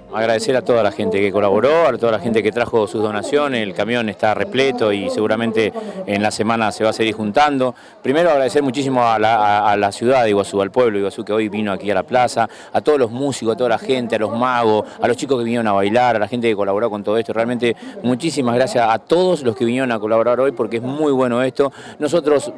Agradecer a toda la gente que colaboró, a toda la gente que trajo sus donaciones. El camión está repleto y seguramente en la semana se va a seguir juntando. Primero agradecer muchísimo a la ciudad de Iguazú, al pueblo de Iguazú que hoy vino aquí a la plaza, a todos los músicos, a toda la gente, a los magos, a los chicos que vinieron a bailar, a la gente que colaboró con todo esto. Realmente muchísimas gracias a todos los que vinieron a colaborar hoy porque es muy bueno esto. Nosotros,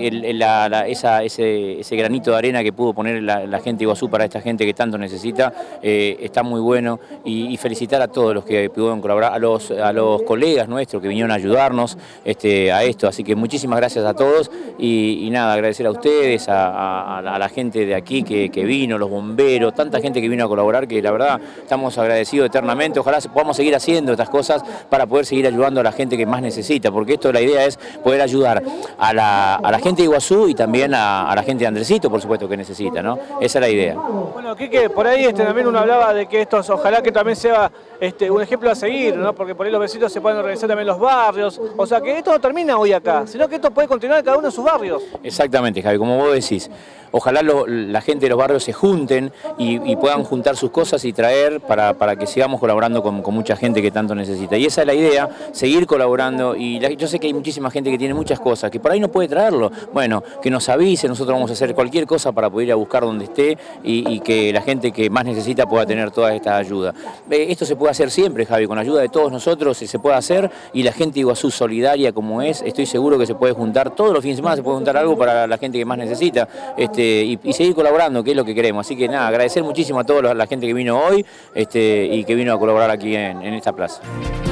ese granito de arena que pudo poner la gente de Iguazú para esta gente que tanto necesita, está muy bueno. Y felicitar a todos los que pudieron colaborar, a los colegas nuestros que vinieron a ayudarnos a esto, así que muchísimas gracias a todos y nada, agradecer a ustedes, a la gente de aquí que vino, los bomberos, tanta gente que vino a colaborar que la verdad estamos agradecidos eternamente. Ojalá podamos seguir haciendo estas cosas para poder seguir ayudando a la gente que más necesita, porque esto la idea es poder ayudar a la gente de Iguazú y también a la gente de Andresito, por supuesto, que necesita, ¿no? Esa es la idea. Bueno, Quique, por ahí también uno hablaba de que estos, ojalá que también sea un ejemplo a seguir, ¿no? Porque por ahí los vecinos se pueden organizar también los barrios, o sea que esto no termina hoy acá, sino que esto puede continuar en cada uno de sus barrios. Exactamente, Javi, como vos decís, ojalá la gente de los barrios se junten y puedan juntar sus cosas y traer para que sigamos colaborando con mucha gente que tanto necesita. Y esa es la idea, seguir colaborando. Y yo sé que hay muchísima gente que tiene muchas cosas, que por ahí no puede traerlo. Bueno, que nos avise, nosotros vamos a hacer cualquier cosa para poder ir a buscar donde esté y que la gente que más necesita pueda tener toda esta ayuda. Esto se puede hacer siempre, Javi, con ayuda de todos nosotros se puede hacer y la gente de Iguazú solidaria como es, estoy seguro que se puede juntar, todos los fines de semana se puede juntar algo para la gente que más necesita. Y seguir colaborando, que es lo que queremos. Así que nada, agradecer muchísimo a toda la gente que vino hoy y que vino a colaborar aquí en esta plaza.